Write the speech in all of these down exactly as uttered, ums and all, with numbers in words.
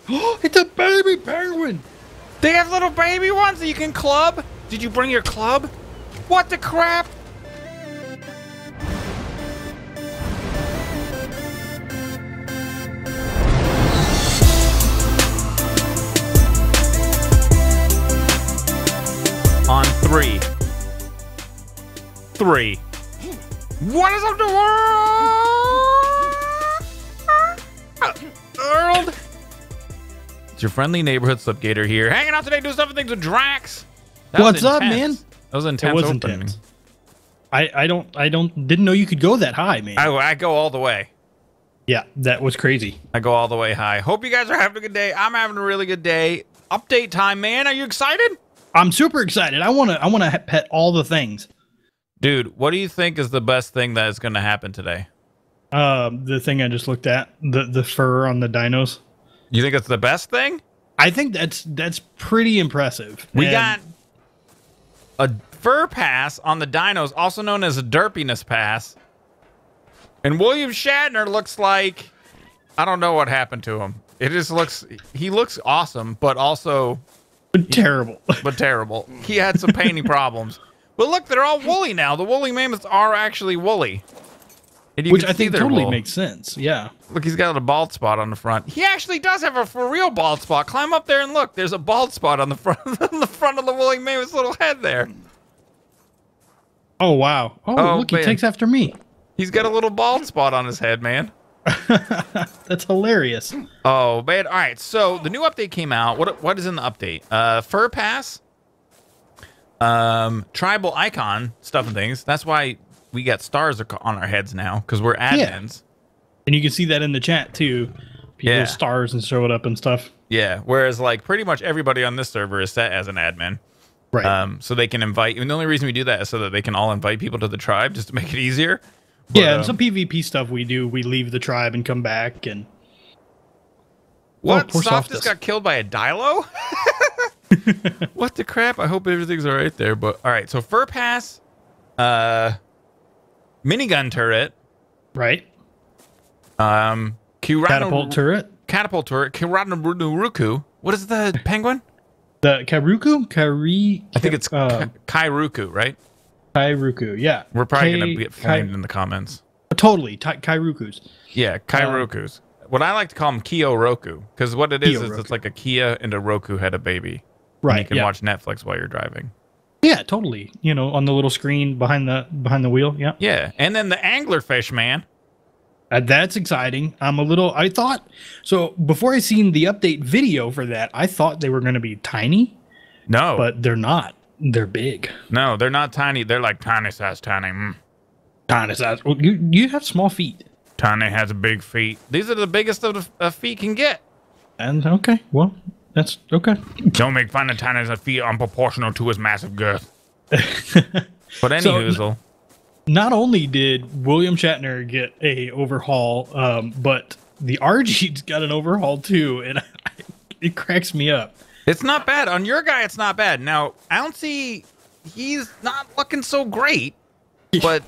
It's a baby penguin. They have little baby ones that you can club? Did you bring your club? What the crap? On three. Three. What is up the world? World? It's your friendly neighborhood Slipgator here, hanging out today, doing stuff and things with Drax. That What's up, man? That was intense. It was opening. intense. I I don't I don't didn't know you could go that high, man. I, I go all the way. Yeah, that was crazy. I go all the way high. Hope you guys are having a good day. I'm having a really good day. Update time, man. Are you excited? I'm super excited. I want to I want to pet all the things. Dude, what do you think is the best thing that is going to happen today? Um, the thing I just looked at, the the fur on the dinos. You think it's the best thing? I think that's that's pretty impressive. We And got a fur pass on the dinos, also known as a derpiness pass. And William Shatner looks like, I don't know what happened to him. It just looks, he looks awesome, but also terrible. But terrible. He had some painting problems. But look, they're all woolly now. The woolly mammoths are actually woolly. And you Which can I see think their totally wool. makes sense. Yeah. Look, he's got a bald spot on the front. He actually does have a for real bald spot. Climb up there and look. There's a bald spot on the front, on the front of the woolly mammoth's little head there. Oh wow. Oh, Oh, look, man. he takes after me. He's got a little bald spot on his head, man. That's hilarious. Oh, man. All right. So the new update came out. What what is in the update? Uh, Fur Pass, um, tribal icon stuff and things. That's why we got stars on our heads now because we're admins. Yeah. And you can see that in the chat too. People Yeah. stars and show it up and stuff. Yeah. Whereas like pretty much everybody on this server is set as an admin. Right. Um, so they can invite. And the only reason we do that is so that they can all invite people to the tribe, just to make it easier. But, yeah, and um, some PvP stuff we do, we leave the tribe and come back and What? Oh, poor Soft just Softus. got killed by a Dilo? What the crap? I hope everything's all right there. But all right, so Fur Pass, uh, minigun turret, right. um, Kirano, Catapult turret. catapult turret, Kiranaruku. What is the penguin? The Kairuku? Kairi I think it's uh, Ka- Kairuku, right? Kairuku, yeah. We're probably Kai- gonna get Kai- flamed in the comments. Totally, Ty- Kairukus. Yeah, Kairukus. What I like to call them Kyo-Roku, because what it is is Kyo-Roku. it's like a Kia and a Roku had a baby. Right, And you can yeah. watch Netflix while you're driving. Yeah, totally. You know, on the little screen behind the behind the wheel. Yeah. Yeah, and then the anglerfish, man. Uh, that's exciting. I'm a little I thought so before I seen the update video for that, I thought they were going to be tiny, No, but they're not. They're big. no, they're not tiny. They're like tiny size, tiny. Mm. Tiny size. Well, you you have small feet. Tiny has a big feet. These are the biggest of the a feet can get. And okay, well, that's okay. Don't make fun of Tiny's feet unproportional to his massive girth. But any So- hoozle. Not only did William Shatner get a overhaul, um, but the R G's got an overhaul too, and it cracks me up. It's not bad. On your guy, it's not bad. Now, Ouncy, he's not looking so great, but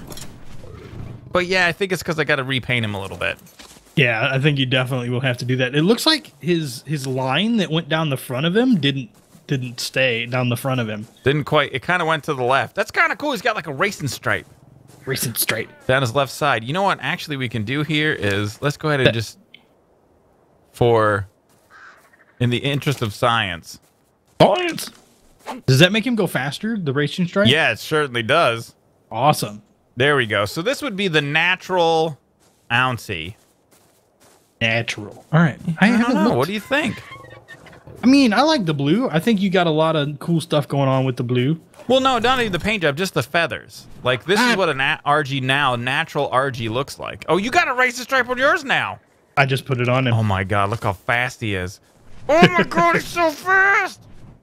but yeah, I think it's because I got to repaint him a little bit. Yeah, I think you definitely will have to do that. It looks like his his line that went down the front of him didn't didn't stay down the front of him. Didn't quite. It kind of went to the left. That's kind of cool. He's got like a racing stripe Racing straight. down his left side. You know what? Actually, we can do here is let's go ahead and just for in the interest of science. Science. Does that make him go faster? The racing stripe? Yeah, it certainly does. Awesome. There we go. So this would be the natural Ouncy. Natural. All right. I, I don't haven't know. looked. What do you think? I mean, I like the blue. I think you got a lot of cool stuff going on with the blue. Well, no, not even the paint job, just the feathers. Like, this Ah. is what an a- R G now, natural R G looks like. Oh, you got a racing stripe on yours now. I just put it on him. Oh, my God. Look how fast he is. Oh, my God. He's so fast.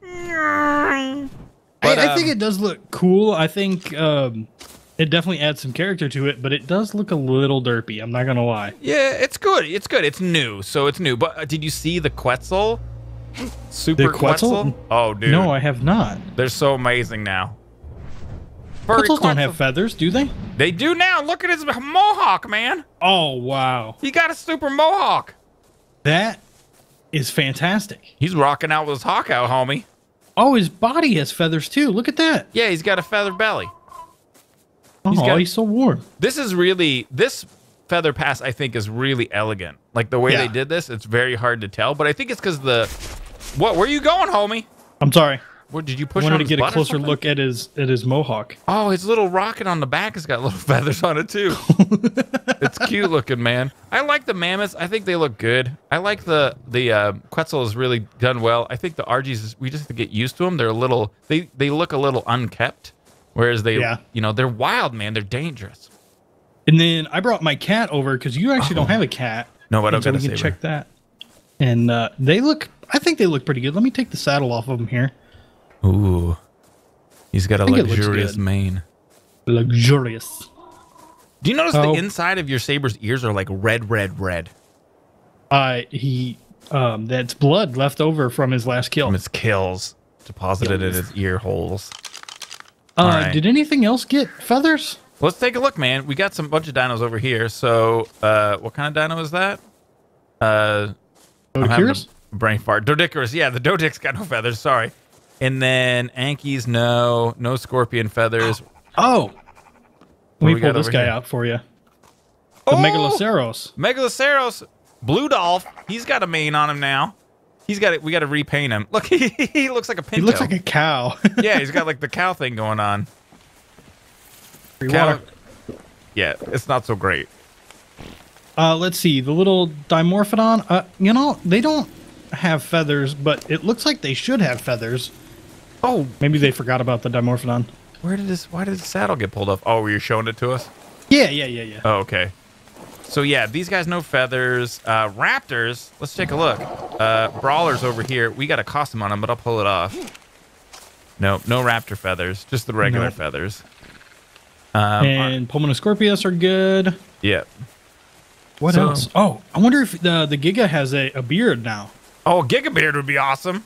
But, I, I think um, it does look cool. I think um, it definitely adds some character to it, but it does look a little derpy. I'm not gonna lie. Yeah, it's good. It's good. It's new, so it's new. But uh, did you see the Quetzal? Super The Quetzal? Quetzal? Oh, dude. No, I have not. They're so amazing now. Furry Quetzals don't Quetzal. have feathers, do they? They do now. Look at his mohawk, man. Oh wow, He got a super mohawk. that is fantastic. He's rocking out with his hawk out, homie. Oh, his body has feathers too. Look at that. Yeah, he's got a feather belly. Oh, He's he's, got- he's so warm. This is really, this feather pass, I think, is really elegant. Like the way Yeah. they did this, it's very hard to tell. But I think it's because the, what, where you going, homie? I'm sorry. What, did you I push wanted on to his get a butt or closer something? look at his at his mohawk. Oh, his little rocket on the back has got little feathers on it too. It's cute looking, man. I like the mammoths. I think they look good. I like the the uh, Quetzal is really done well. I think the R Gs is, we just have to get used to them. They're a little they they look a little unkept, whereas they Yeah. you know they're wild, man. They're dangerous. And then I brought my cat over because you actually Oh. don't have a cat. No, I don't And so got a we can saber. check that. And uh, they look. I think they look pretty good. Let me take the saddle off of him here. Ooh, he's got a think it looks luxurious good. mane. Luxurious. Do you notice Oh. the inside of your saber's ears are like red, red, red Uh, he um, that's blood left over from his last kill. from its kills deposited in his ear holes? Uh, Alright. Did anything else get feathers? Let's take a look, man. We got some bunch of dinos over here. So, uh, what kind of dino is that? Uh, I'm having Dodicurus? a brain fart. Dodicarus. Yeah, the Dodic's got no feathers. Sorry. And then Ankies, no, no scorpion feathers. Oh, What let me we pull got this over guy here? out for you. The Oh! Megaloceros. Megaloceros, Blue Dolph. He's got a mane on him now. He's got it. We got to repaint him. Look, he, he looks like a pinto. He looks like a cow. Yeah, he's got like the cow thing going on. Free Cow- water. Yeah, it's not so great. Uh, let's see. The little Dimorphodon. Uh, you know, they don't have feathers, but it looks like they should have feathers. Oh, Maybe they forgot about the Dimorphodon. where did this? Why did the saddle get pulled off? Oh, were you showing it to us? Yeah, yeah, yeah, yeah. Oh, okay. So yeah, these guys no feathers. Uh, raptors. Let's take a look. Uh, brawlers over here. We got a costume on them, but I'll pull it off. No, no raptor feathers. Just the regular Nope. feathers. Um, and Pulmonoscorpius are good. yeah. What So- else? Oh, I wonder if the the Giga has a, a beard now. Oh, Gigabeard would be awesome.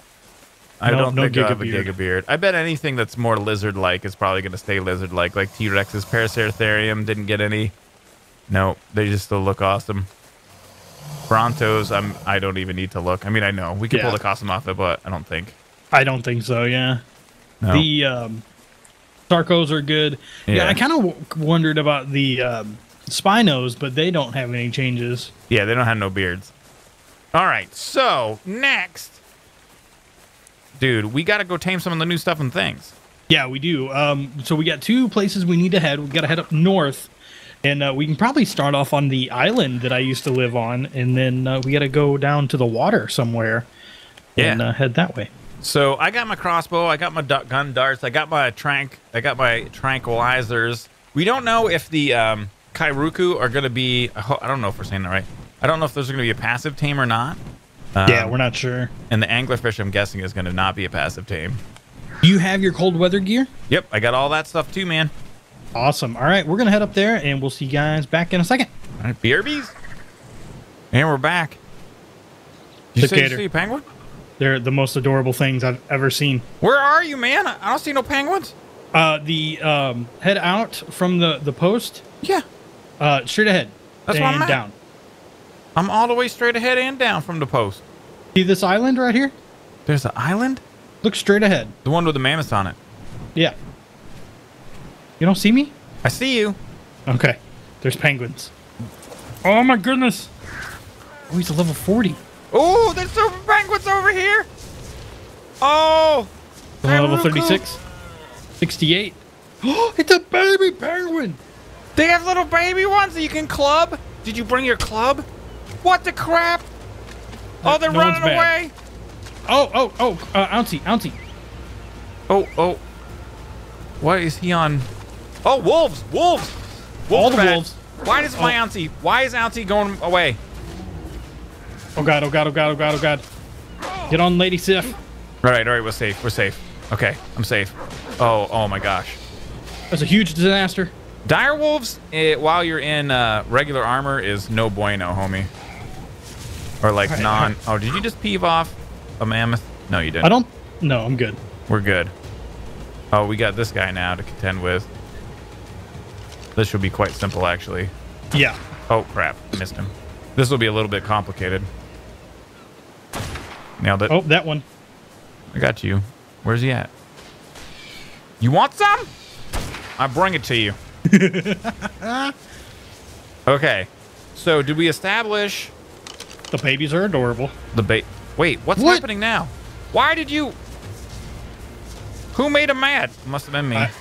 I No- don't no think I have a Gigabeard. Gigabeard. I bet anything that's more lizard-like is probably going to stay lizard-like. Like T-Rex's Paraceratherium didn't get any. No, they just still look awesome. Brontos, I'm. I don't even need to look. I mean, I know we can Yeah. pull the costume off it, but I don't think. I don't think so. Yeah. No. The um, Sarcos are good. Yeah, Yeah. I kind of w- wondered about the um, Spinos, but they don't have any changes. Yeah, they don't have no beards. All right, so next, dude, we got to go tame some of the new stuff and things. Yeah, we do. Um, so we got two places we need to head. We got to head up north, and uh, we can probably start off on the island that I used to live on, and then uh, we got to go down to the water somewhere and Yeah. uh, head that way. So I got my crossbow, I got my du- gun darts, I got my trank, I got my tranquilizers. We don't know if the um, Kairuku are going to be. I ho- I don't know if we're saying that right. I don't know if those are going to be a passive tame or not. Um, yeah, we're not sure. And the anglerfish, I'm guessing, is going to not be a passive tame. Do you have your cold weather gear? Yep, I got all that stuff too, man. Awesome. All right, we're gonna head up there, and we'll see you guys back in a second. All right, B R Bs. And we're back. Did you say you Cicada. see a penguin? They're the most adorable things I've ever seen. Where are you, man? I don't see no penguins. Uh, the um, head out from the the post, Yeah, uh, straight ahead, That's and where I'm at. down. I'm all the way straight ahead and down from the post. See this island right here? There's an island? Look straight ahead. The one with the mammoths on it. Yeah. You don't see me? I see you. Okay. There's penguins. Oh my goodness. Oh, he's a level forty. Oh, there's super penguins over here. Oh, Level Kairuku. thirty-six. sixty-eight. Oh, it's a baby penguin. They have little baby ones that you can club. Did you bring your club? What the crap? Oh, they're No running one's bad. away. Oh, oh, oh, uh, Ouncy, Ouncy. Oh, oh. What is he on? Oh, wolves, wolves. wolves All are the bad. wolves. Why does my Oh. Ouncy? Why is Ouncy going away? Oh god, oh god, oh god, oh god, oh god. Get on, Lady Sif. All right, all right, we're safe. We're safe. Okay, I'm safe. Oh, oh my gosh. That's a huge disaster. Dire wolves, eh, while you're in uh, regular armor, is no bueno, homie. Or like Alright, non. alright. Oh, did you just peeve off a mammoth? No, you didn't. I don't. No, I'm good. We're good. Oh, we got this guy now to contend with. This should be quite simple, actually. Yeah. Oh, crap. Missed him. This will be a little bit complicated. Nailed it. Oh, that one. I got you. Where's he at? You want some? I bring it to you. Okay. So, did we establish The babies are adorable. the bait? Wait, what's What? happening now? Why did you? Who made him mad? Must have been me. I-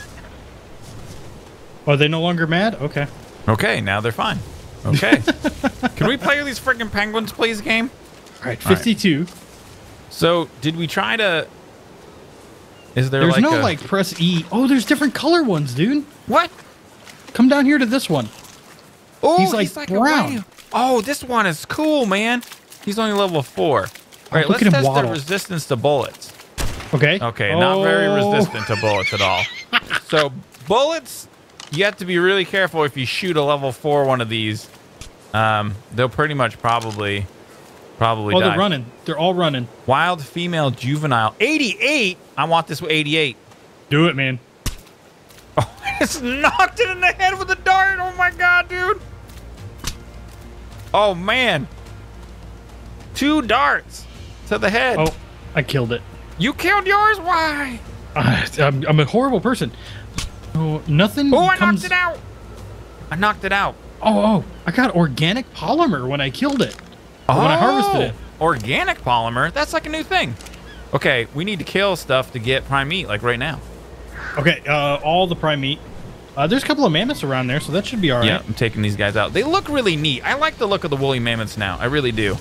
Are they no longer mad? Okay. Okay, now they're fine. Okay. Can we play with these freaking penguins, please, game? All right, fifty-two. So, did we try to? Is there There's like no a... like press E. Oh, there's different color ones, dude. what? Come down here to this one. Oh, He's like a brown. radio- Oh, this one is cool, man. He's only level four. All right, look let's at him test the waddle. resistance to bullets. Okay. Okay, not very Oh. resistant to bullets at all. So bullets, you have to be really careful if you shoot a level four one of these. Um, they'll pretty much probably, probably Oh, die. they're running. They're all running. Wild female juvenile, eighty-eight. I want this with eighty-eight. Do it, man. Oh, I just knocked it in the head with a dart. Oh my god, dude. Oh man. Two darts to the head. Oh, I killed it. You killed yours? Why? Uh, I'm, I'm a horrible person. Oh, nothing. Oh, I comes... knocked it out. I knocked it out. Oh, oh, I got organic polymer when I killed it. Or when I harvested it. Organic polymer? That's like a new thing. Okay, we need to kill stuff to get prime meat, like right now. Okay, uh, all the prime meat. Uh, there's a couple of mammoths around there, so that should be all right. Yeah, I'm taking these guys out. They look really neat. I like the look of the woolly mammoths now. I really do.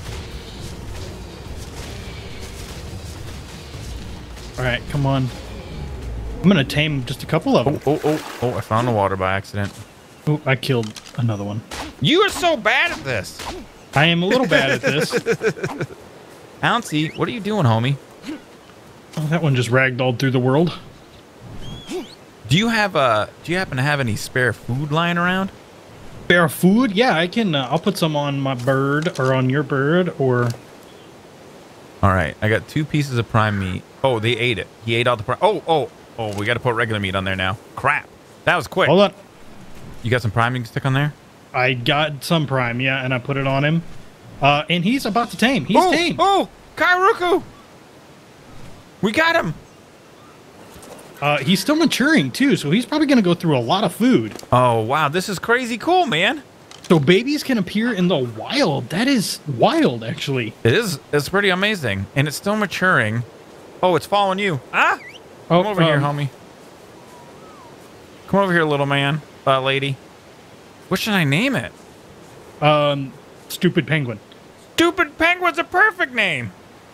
All right, come on. I'm gonna tame just a couple of them. Oh, oh, oh, oh, I found the water by accident. Oh, I killed another one. You are so bad at this. I am a little bad at this. Ouncy, what are you doing, homie? Oh, that one just ragdolled through the world. Do you have uh do you happen to have any spare food lying around? Spare food? Yeah, I can. Uh, I'll put some on my bird or on your bird or. All right, I got two pieces of prime meat. Oh, they ate it. He ate all the prime. Oh, oh, oh, we got to put regular meat on there now. Crap. That was quick. Hold on. You got some prime you can stick on there? I got some prime, yeah, and I put it on him. Uh, and he's about to tame. He's oh, tame. Oh, Kairuku. We got him. Uh, he's still maturing too, so he's probably going to go through a lot of food. Oh, wow. This is crazy cool, man. So babies can appear in the wild. That is wild, actually. It is. It's pretty amazing. And it's still maturing. Oh, it's following you. Ah. Oh, Come over here, um, homie. Come over here, little man. Uh, lady. What should I name it? Um, stupid penguin. Stupid Penguin's a perfect name.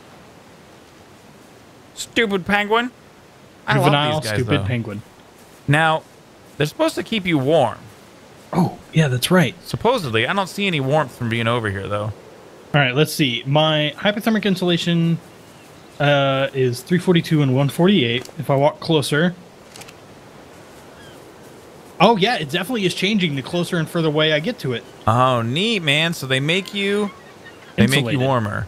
Stupid Penguin. I Juvenile love these guys, stupid though. penguin. Now, they're supposed to keep you warm. Oh, yeah, that's right. Supposedly. I don't see any warmth from being over here, though. All right, let's see. My hypothermic insulation uh, is three forty-two and one forty-eight. If I walk closer. Oh, yeah, it definitely is changing the closer and further away I get to it. Oh, neat, man. So they make you... They make you Insulated. warmer.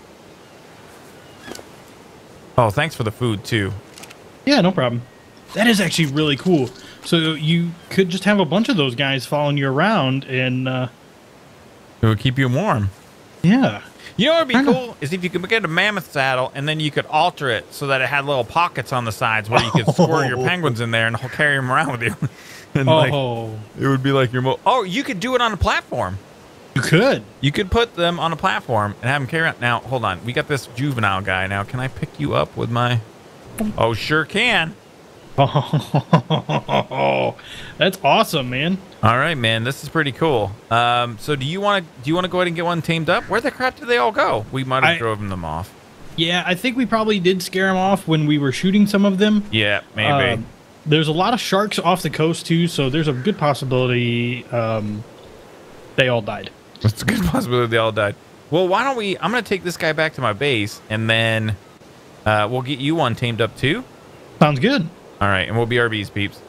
Oh, thanks for the food, too. Yeah, no problem. That is actually really cool. So you could just have a bunch of those guys following you around and, uh, It would keep you warm. yeah. You know what would be Kinda. cool? Is if you could get a mammoth saddle and then you could alter it so that it had little pockets on the sides where you could squirt your Oh. penguins in there and carry them around with you. and like, Oh, it would be like your... Mo- oh, you could do it on a platform. you could. You could put them on a platform and have them carry around. Now, hold on. We got this juvenile guy. Now, can I pick you up with my... Oh, sure can. Oh, that's awesome, man. All right, man. This is pretty cool. Um, so do you want to do you want to go ahead and get one tamed up? Where the crap did they all go? We might have I- driven them off. Yeah, I think we probably did scare them off when we were shooting some of them. Yeah, maybe. Um, there's a lot of sharks off the coast too, so there's a good possibility um, they all died. It's a good possibility they all died. Well, why don't we... I'm going to take this guy back to my base, and then uh, we'll get you one tamed up too. Sounds good. All right, and we'll be R Bs, peeps.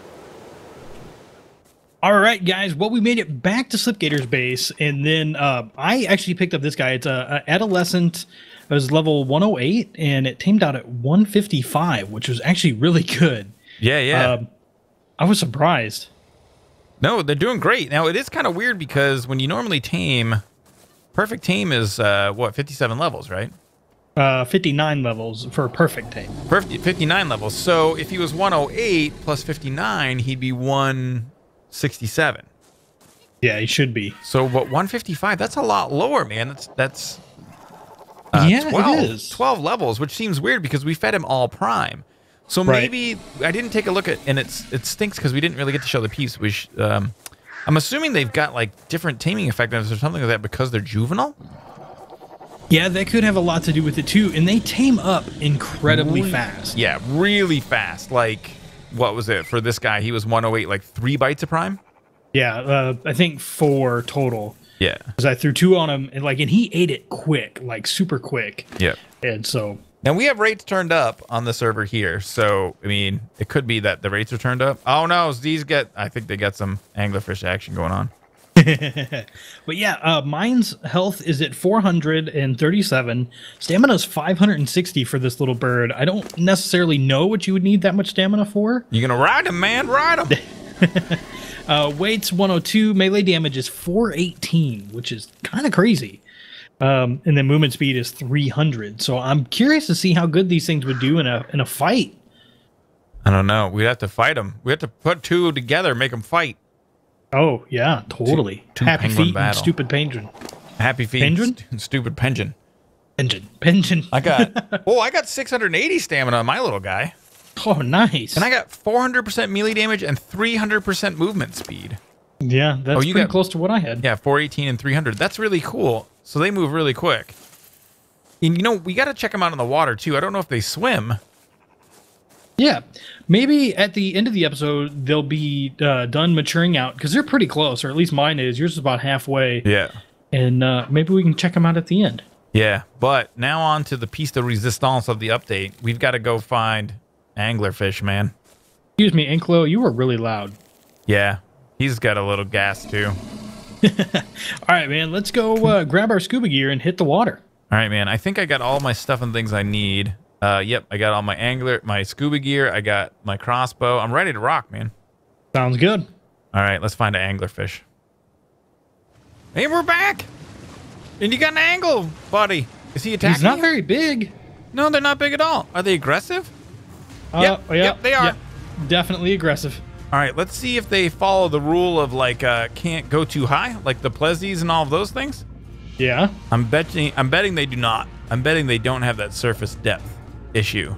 All right, guys. Well, we made it back to Slipgator's base, and then uh, I actually picked up this guy. It's a, a adolescent. It was level one oh eight, and it tamed out at one fifty-five, which was actually really good. Yeah, yeah. Um, I was surprised. No, they're doing great. Now, it is kind of weird because when you normally tame... Perfect tame is, uh, what, fifty-seven levels, right? Uh, fifty-nine levels for a perfect tame. fifty-nine levels. So if he was one oh eight plus fifty-nine, he'd be one sixty-seven. Yeah, he should be. So, but one fifty-five, that's a lot lower, man. That's, that's uh, yeah, twelve, it is. twelve levels, which seems weird because we fed him all prime. So Right. maybe I didn't take a look at, and it's it stinks because we didn't really get to show the peeps. We sh, um, I'm assuming they've got like different taming effectiveness or something like that because they're juvenile. Yeah, that could have a lot to do with it too, and they tame up incredibly Re- fast. Yeah, really fast. Like, what was it for this guy? He was one oh eight, like three bites of prime. Yeah, uh, I think four total. Yeah. Because I threw two on him, and like, and he ate it quick, like super quick. Yeah. And so, Now we have rates turned up on the server here, so I mean, it could be that the rates are turned up. Oh no, these get. I think they got some anglerfish action going on. but yeah, uh, mine's health is at four hundred thirty-seven. Stamina's five hundred sixty for this little bird. I don't necessarily know what you would need that much stamina for. You gonna ride him, man? Ride him. uh, weight's one oh two. Melee damage is four eighteen, which is kind of crazy. Um, and then movement speed is three hundred. So I'm curious to see how good these things would do in a in a fight. I don't know. We'd have to fight them. We have to put two together, make them fight. Oh yeah, totally. Two- two Happy penguin feet and battle. stupid penguin. Happy feet. Penguin? St- stupid penguin. Penguin. Penguin. I got. oh, I got six hundred eighty stamina on my little guy, Oh, nice. and I got four hundred percent melee damage and three hundred percent movement speed. Yeah, that's Oh, you pretty got- close to what I had. Yeah, four eighteen and three hundred. That's really cool. So they move really quick. And you know, we got to check them out in the water too. I don't know if they swim. Yeah, maybe at the end of the episode they'll be uh, done maturing out because they're pretty close, or at least mine is. Yours is about halfway, Yeah. and uh, maybe we can check them out at the end. Yeah, but now on to the piece de resistance of the update. We've got to go find anglerfish, man. Excuse me, Anklo, you were really loud. Yeah, he's got a little gas too. All right, man, let's go uh, grab our scuba gear and hit the water. All right, man. I think I got all my stuff and things I need. Uh, yep, I got all my angler, my scuba gear. I got my crossbow. I'm ready to rock, man. Sounds good. All right, let's find an anglerfish. Hey, we're back. And you got an angle, buddy. Is he attacking He's not you? very big. No, they're not big at all. Are they aggressive? Uh, Yep, yeah, yep, they are. yeah, definitely aggressive. All right, let's see if they follow the rule of like uh, can't go too high, like the Plesies and all of those things. Yeah. I'm betting. I'm betting they do not. I'm betting they don't have that surface depth issue.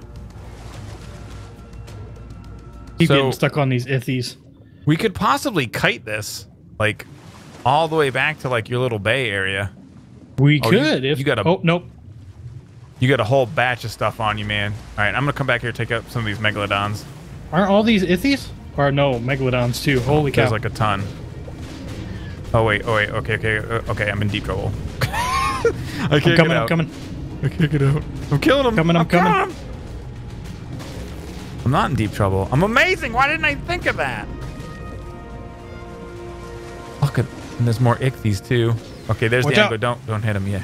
Keep So- getting stuck on these ithies. We could possibly kite this like all the way back to like your little bay area. We Oh, you- could if you got a- Oh nope. You got a whole batch of stuff on you, man. All right, I'm gonna come back here and take up some of these megalodons. Aren't all these ithies? Or no, megalodons too. Holy cow. There's like a ton. Oh wait, oh wait, okay, okay, uh, okay. I'm in deep trouble. I can't I'm get coming, out. I'm coming. I can't get out. I'm killing him. Coming, I'm coming. killing him. I'm not in deep trouble. I'm amazing. Why didn't I think of that? Look at, and there's more ichthyes too. Okay, there's Watch the out. angler. Don't don't hit him yet.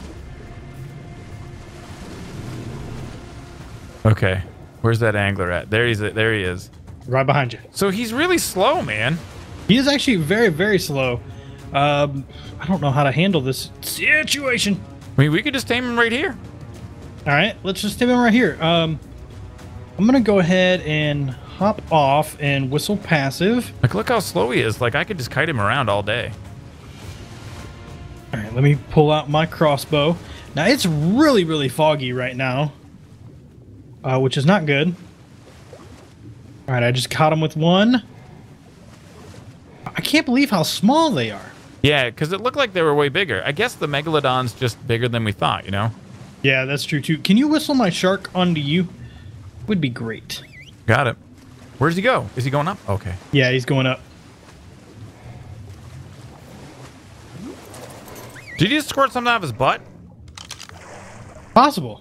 Okay, where's that angler at? There he's there he is. Right behind you. So he's really slow, man. He is actually very, very slow. Um, I don't know how to handle this situation. I mean, we could just tame him right here. All right, let's just tame him right here. Um, I'm gonna go ahead and hop off and whistle passive. Like, look how slow he is. Like, I could just kite him around all day. All right, let me pull out my crossbow. Now it's really, really foggy right now, uh, which is not good. All right, I just caught him with one. I can't believe how small they are. Yeah, because it looked like they were way bigger. I guess the megalodon's just bigger than we thought, you know? Yeah, that's true too. Can you whistle my shark onto you? Would be great. Got it. Where's he go? Is he going up? Okay. Yeah, he's going up. Did he just squirt something out of his butt? Possible.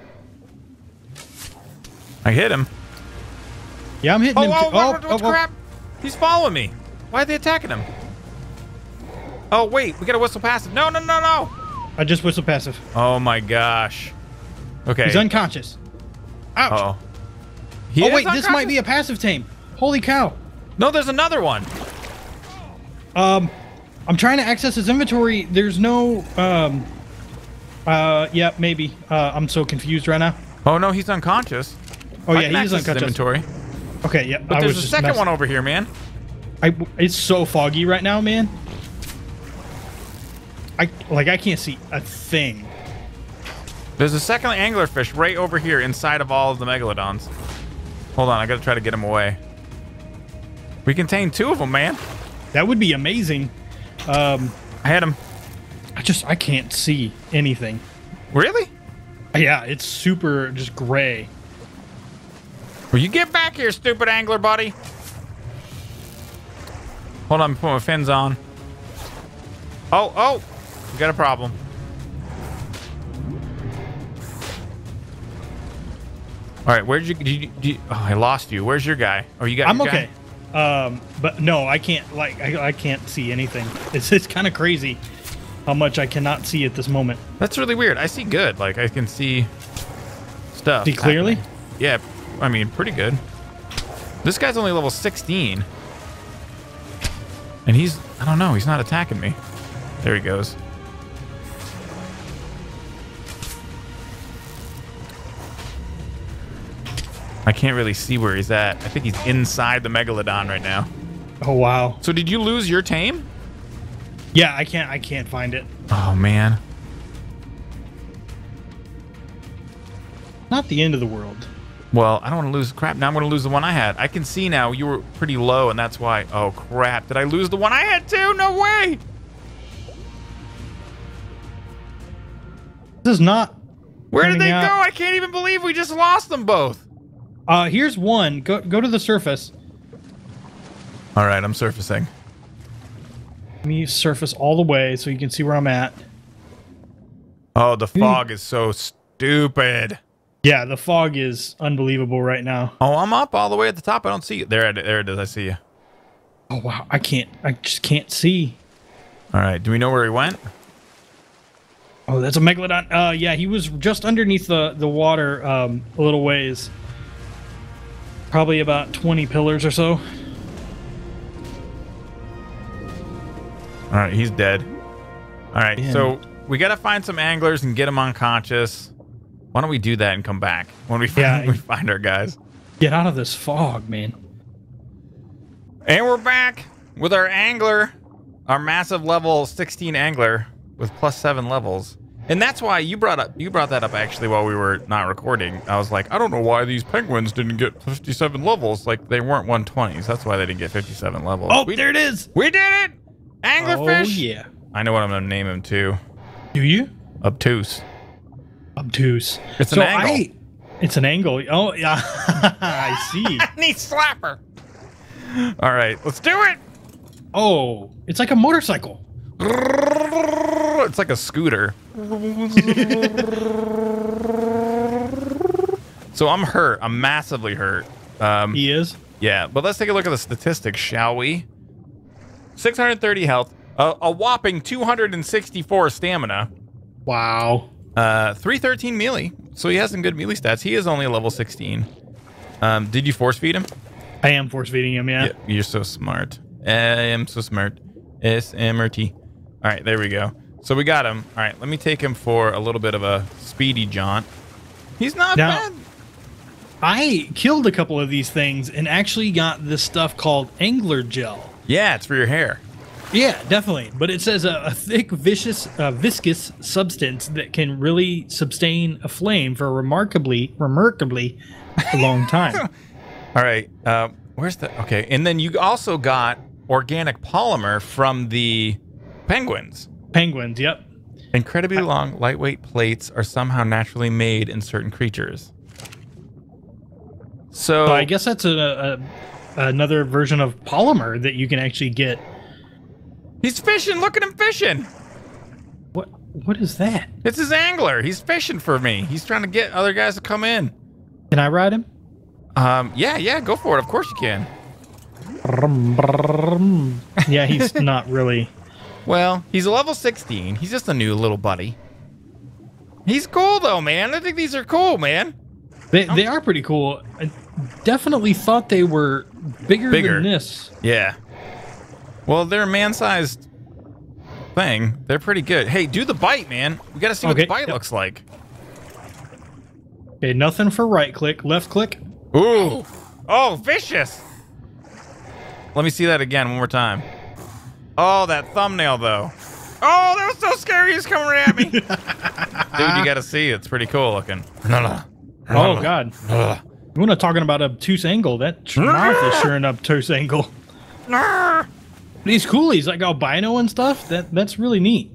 I hit him. Yeah, I'm hitting Oh, him. oh, too. what, oh, what's oh, oh. crap? He's following me. Why are they attacking him? Oh, wait. We got to whistle past him. No, no, no, no. I just whistled passive. Oh, my gosh. Okay. He's unconscious. Ouch. Uh-oh. He oh, is wait, this might unconscious? be a passive tame. Holy cow. No, there's another one. Um, I'm trying to access his inventory. There's no, um, Uh, yeah, maybe. Uh, I'm so confused right now. Oh no, he's unconscious. Oh I yeah, can he is access his unconscious. inventory. Okay, yeah. But I there's was a just second messing- one over here, man. I, it's so foggy right now, man. I like I can't see a thing. There's a second anglerfish right over here inside of all of the megalodons. Hold on, I gotta try to get him away. We contain two of them, man. That would be amazing. Um, I had him. I just I can't see anything. Really? Yeah, it's super just gray. Will you get back here, stupid angler buddy? Hold on, put my fins on. Oh, oh, we got a problem. All right, where'd you, did you, did you? Oh, I lost you. Where's your guy? Oh, you got. I'm your okay. Guy? Um, but no, I can't. Like I, I can't see anything. It's it's kind of crazy how much I cannot see at this moment. That's really weird. I see good. Like I can see stuff. See clearly? happening. Yeah, I mean, pretty good. This guy's only level sixteen. And he's, I don't know, he's not attacking me. There he goes. I can't really see where he's at. I think he's inside the megalodon right now. Oh wow. So did you lose your tame? Yeah, I can't. I can't find it. Oh, man. Not the end of the world. Well, I don't want to lose. Crap, now I'm going to lose the one I had. I can see now you were pretty low, and that's why. Oh, crap. Did I lose the one I had too? No way. This is not. Where did coming they out. go? I can't even believe we just lost them both. Uh, here's one. Go go to the surface. All right, I'm surfacing. Let me surface all the way so you can see where I'm at. Oh, the fog is so stupid. Yeah, the fog is unbelievable right now. Oh, I'm up all the way at the top. I don't see you. There, it- there it is. I see you. Oh wow, I can't. I just can't see. All right. Do we know where he went? Oh, that's a megalodon. Uh, yeah, he was just underneath the the water, um, a little ways. Probably about twenty pillars or so. All right, he's dead. All right, Man. so we got to find some anglers and get them unconscious. Why don't we do that and come back when we find, Yeah. we find our guys? Get out of this fog, man. And we're back with our angler, our massive level sixteen angler with plus seven levels. And that's why you brought up you brought that up actually while we were not recording. I was like, I don't know why these penguins didn't get fifty-seven levels. Like they weren't one twenties. That's why they didn't get fifty-seven levels. Oh, we, there it is. we did it! Anglerfish! Oh yeah. I know what I'm gonna name him too. Do you? Obtuse. Obtuse. It's an so angle. I, it's an angle. Oh yeah, I see. Knee slapper. All right, let's do it. Oh, it's like a motorcycle. It's like a scooter. So I'm hurt. I'm massively hurt. Um, He is. yeah, but let's take a look at the statistics, shall we? six hundred thirty health, a, a whopping two hundred sixty-four stamina, Wow. uh, three thirteen melee. So he has some good melee stats. He is only a level sixteen. Um, did you force feed him? I am force feeding him. Yeah. Yeah, you're so smart. I am so smart. S M R T. All right, there we go. So we got him. All right, let me take him for a little bit of a speedy jaunt. He's not Now- bad. I killed a couple of these things and actually got this stuff called angler gel. Yeah, it's for your hair. Yeah, definitely. But it says a, a thick, vicious, uh, viscous substance that can really sustain a flame for a remarkably, remarkably long time. All right, uh, where's the... Okay, and then you also got organic polymer from the penguins. Penguins, yep. Incredibly long, lightweight plates are somehow naturally made in certain creatures. So, So I guess that's a, a another version of polymer that you can actually get. he's fishing. Look at him fishing. What? What is that? It's his angler. He's fishing for me. He's trying to get other guys to come in. Can I ride him? Um, yeah, yeah, go for it. Of course you can. Yeah, he's not really. Well, he's a level sixteen. He's just a new little buddy. He's cool though, man. I think these are cool, man. They, they are pretty cool. I definitely thought they were bigger, Bigger. than this. Yeah. Well, they're man-sized thing. They're pretty good. Hey, do the bite, man. We got to see what Okay, the bite yep. looks like. Okay, nothing for right click, left click. Ooh. Oh, vicious. Let me see that again one more time. Oh, that thumbnail, though. Oh, that was so scary. He's coming right at me. Dude, you got to see. It's pretty cool looking. Oh, God. We're not talking about a obtuse angle. That mouth is sure an obtuse angle. These coolies, like albino and stuff, that that's really neat.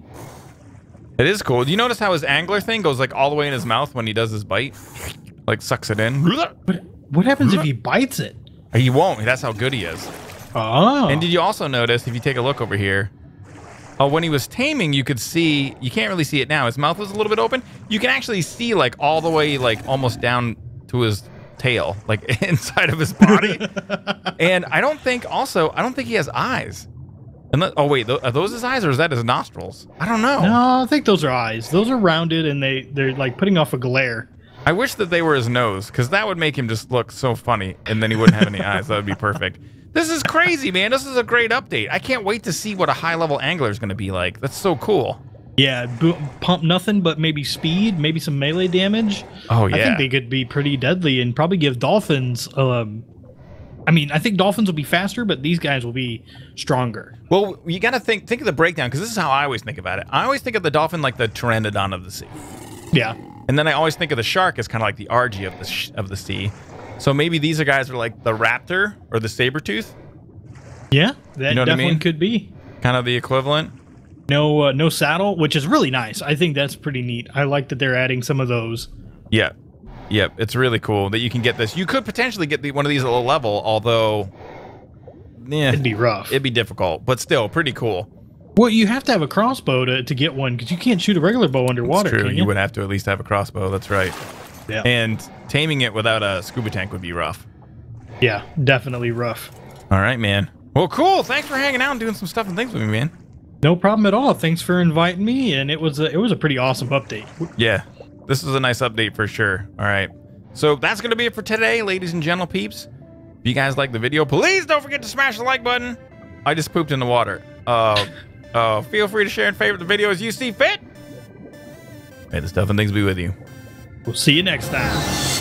It is cool. Do you notice how his angler thing goes like all the way in his mouth when he does his bite? Like sucks it in. What, what happens if he bites it? He won't. That's how good he is. Oh. And did you also notice, if you take a look over here, oh, when he was taming, you could see, you can't really see it now. His mouth was a little bit open. You can actually see like all the way, like almost down to his tail, like inside of his body. And I don't think also, I don't think he has eyes. Unless, oh wait, th are those his eyes or is that his nostrils? I don't know. No, I think those are eyes. Those are rounded and they, they're like putting off a glare. I wish that they were his nose, because that would make him just look so funny, and then he wouldn't have any eyes. That would be perfect. This is crazy, man. This is a great update. I can't wait to see what a high-level angler is going to be like. That's so cool. Yeah, bo- pump nothing but maybe speed, maybe some melee damage. Oh, yeah. I think they could be pretty deadly and probably give dolphins... Um, I mean, I think dolphins will be faster, but these guys will be stronger. Well, you got to think think of the breakdown, because this is how I always think about it. I always think of the dolphin like the pteranodon of the sea. Yeah. And then I always think of the shark as kind of like the Argy of the sh of the sea. So maybe these are guys are like the raptor or the saber tooth. Yeah, that You know what I definitely mean? could be. Kind of the equivalent. No, uh, no saddle, which is really nice. I think that's pretty neat. I like that they're adding some of those. Yeah. Yep. It's really cool that you can get this. You could potentially get the, one of these at a level, although yeah, It'd be rough. it'd be difficult, but still pretty cool. Well, you have to have a crossbow to, to get one because you can't shoot a regular bow underwater. It's true. Can You you? would have to at least have a crossbow. That's right. Yeah. And taming it without a scuba tank would be rough. Yeah, definitely rough. All right, man. Well, cool. Thanks for hanging out and doing some stuff and things with me, man. No problem at all. Thanks for inviting me, and it was a, it was a pretty awesome update. Yeah, this is a nice update for sure. All right. So that's going to be it for today, ladies and gentle peeps. If you guys like the video, please don't forget to smash the like button. I just pooped in the water. Uh, uh, feel free to share and favorite the video as you see fit. May the stuff and things be with you. We'll see you next time.